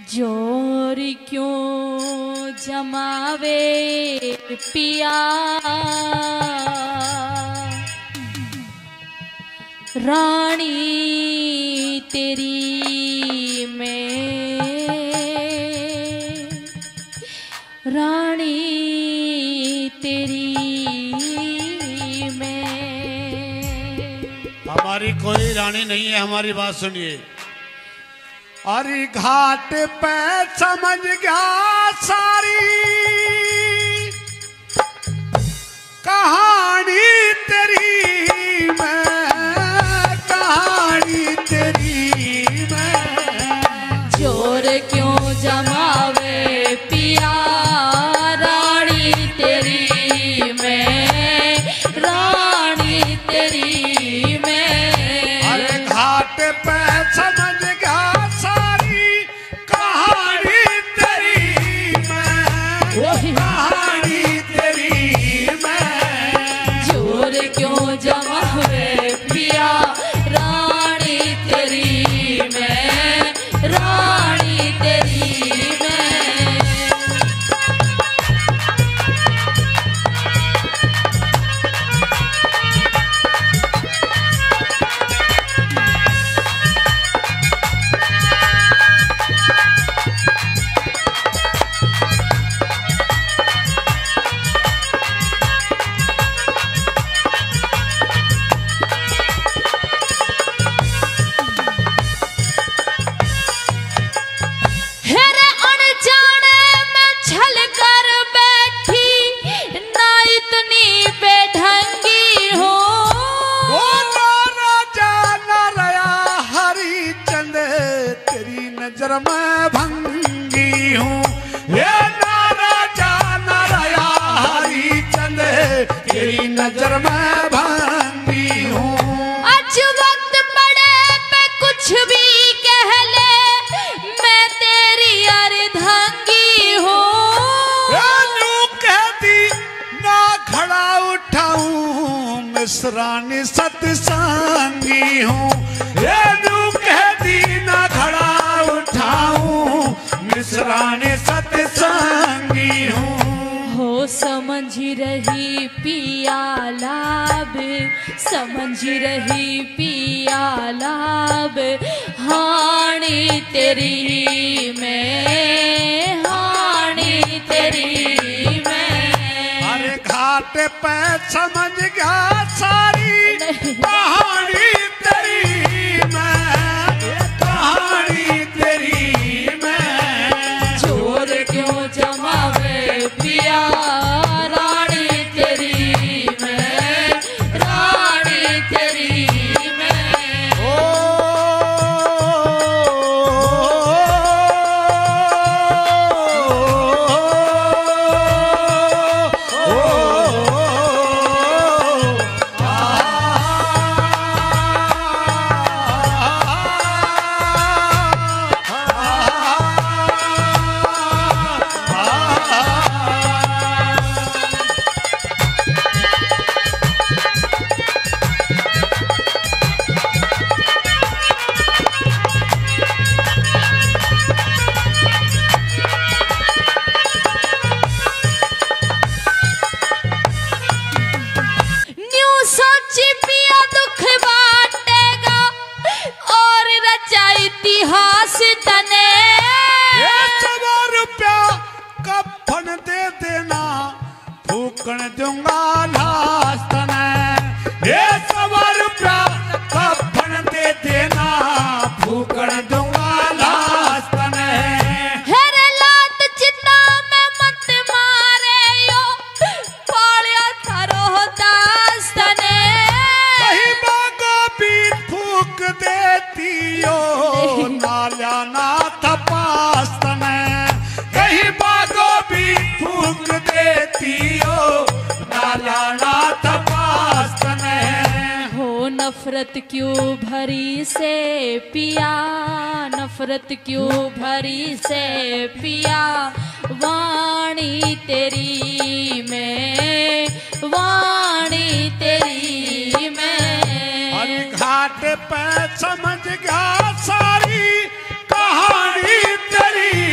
जोर क्यों जमावे पिया, रानी तेरी मैं, रानी तेरी मैं। हमारी कोई रानी नहीं है, हमारी बात सुनिए। अरे घाट पे समझ गया सारी कहानी तेरी मैं, कहानी तेरी मैं। जोर क्यों जमावे पिया, रानी तेरी मैं, रानी तेरी मैं। अरे घाट पे समझ नजर में भंगी हूँ, ये नारा जाना रया हरी चंद तेरी नजर में भंगी हूँ। आज वक्त पड़े पे कुछ भी कह ले, मैं तेरी अर्धांगी हूँ। यूं कहती ना खड़ा उठाऊं, मिसरानी सत्संगी हूँ। ये यूं कहती ना खड़ा मिसराने सत्संगी हूँ। हो समझ रही पिया लाभ, समझ रही पिया लाभ, हानी तेरी मैं, हानी तेरी मैं। अरे घाट पे समझ गया सारी कहानी तेरी मैं, कहानी तेरी मैं। जोर क्यों जमावे पिया, रानी तेरी मैं, रानी तेरी मैं। इतिहास तने ₹100 कफन दे देना, फूकन दूंगा लाश तने। ₹100 कफन दे देना, फूकन दूंगा लाश तने। हेरे लात चिता में मत मारे यो, पालिया थारो दास तने। कहीं बागो भी फूक देती हो, नाल्या ना तपास तने। कहीं बागो भी फूक देती हो, नाल्या ना तपास तने। हो नफरत क्यों भरी से पिया, नफरत क्यों भरी से पिया, वाणी तेरी मैं, वाणी तेरी मैं। हर घाट पे समझ गया सारी कहानी तेरी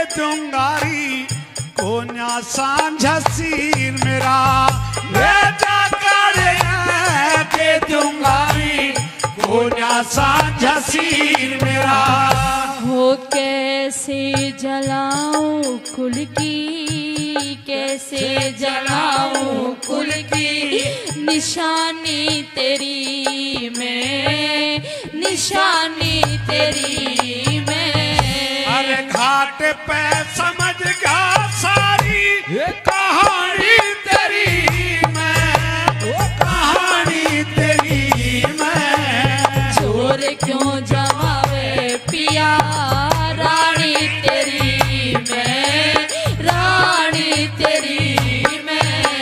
दूंगारी कोन्या सांझा सीर मेरा बेटा करे दे दूंगारी कोन्या सांझा सीर मेरा। हो कैसे जलाऊं कुल की, कैसे जलाऊं कुल की निशानी तेरी मैं, निशानी तेरी मैं। अरे घाट पे समझ गया सारी कहानी तेरी मैं, कहानी तेरी मैं। चोर क्यों जमावे पिया रानी तेरी मैं, रानी तेरी मैं।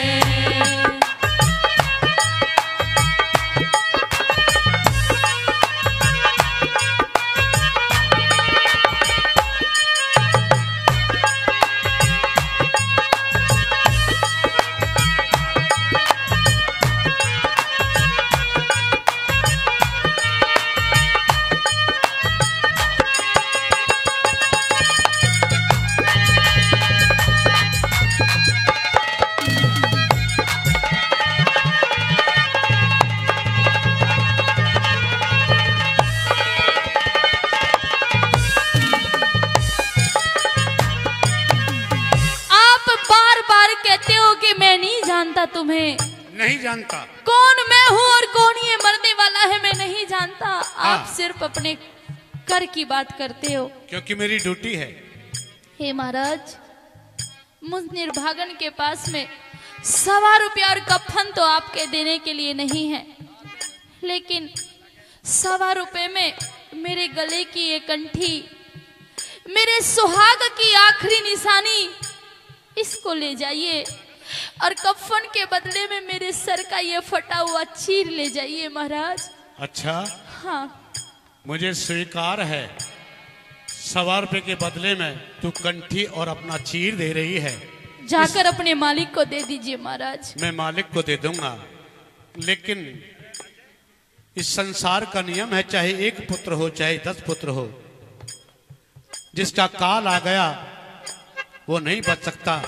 तुम्हें नहीं जानता कौन मैं हूँ और कौन ये मरने वाला है, मैं नहीं जानता। आप सिर्फ अपने कर की बात करते हो, क्योंकि मेरी ड्यूटी है। हे महाराज, मुझ निर्भागन के पास में 1.25 रुपया और कफन तो आपके देने के लिए नहीं है, लेकिन 1.25 रुपये में मेरे गले की ये कंठी, मेरे सुहाग की आखिरी निशानी, इसको ले जाइए और कफन के बदले में मेरे सर का ये फटा हुआ चीर ले जाइए महाराज। अच्छा हाँ, मुझे स्वीकार है। 1.25 रुपये के बदले में तू कंठी और अपना चीर दे रही है। जाकर अपने मालिक को दे दीजिए महाराज। मैं मालिक को दे दूंगा, लेकिन इस संसार का नियम है, चाहे 1 पुत्र हो चाहे 10 पुत्र हो, जिसका काल आ गया वो नहीं बच सकता।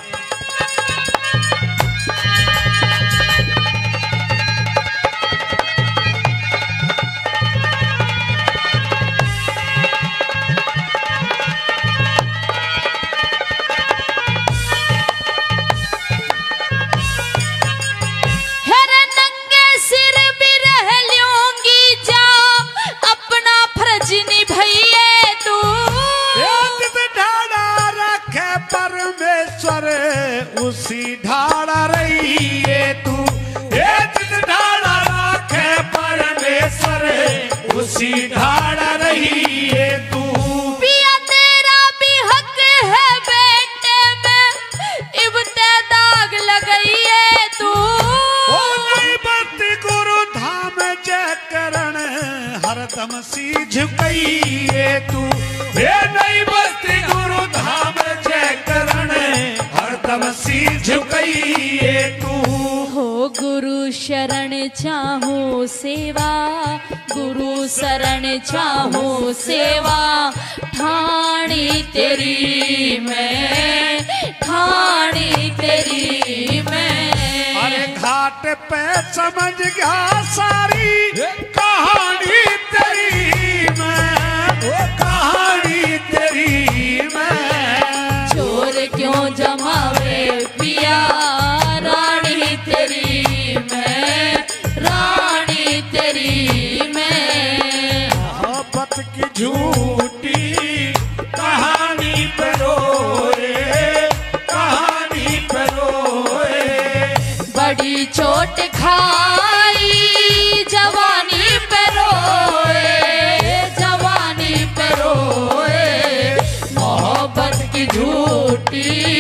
उसी ढाड़ा रही है तू, ढाड़ा राखे परमेश्वर, उसी ढाड़ा रही है तू। पिया तेरा भी हक है बेटे में, इब्ते दाग लगई है तू। ओ नहीं बत्ती गुरु धाम जय करण, हरदम सी झुकई है तू। नहीं बत्ती गुरु धाम जय करण, हरदम सी झुकई है तू। हो गुरु शरण चाहूं सेवा, गुरु शरण चाहूं सेवा, ठाणी तेरी मैं, ठाणी तेरी मैं। अरे घाट पे समझ गया सारी कहानी तेरी मैं, वो कहानी तेरी मैं। चोर क्यों जमावे पिया रानी तेरी मैं, रानी तेरी मैं। मोहब्बत की झूठी कहानी पे रोए, कहानी पे रोए। बड़ी चोट खाई जवानी पे रोए, जवानी पे रोए। मोहब्बत की झूठी